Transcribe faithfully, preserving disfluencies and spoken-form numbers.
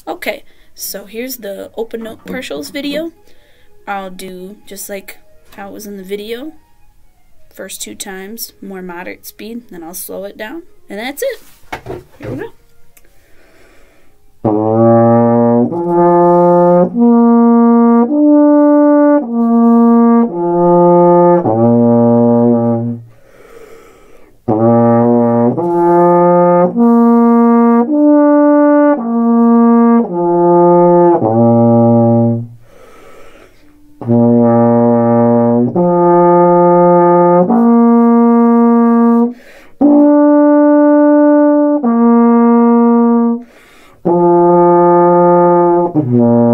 Okay, so here's the open note partials video. I'll do just like how it was in the video. First two times, more moderate speed, then I'll slow it down. And that's it. Here we go. Mm-hmm.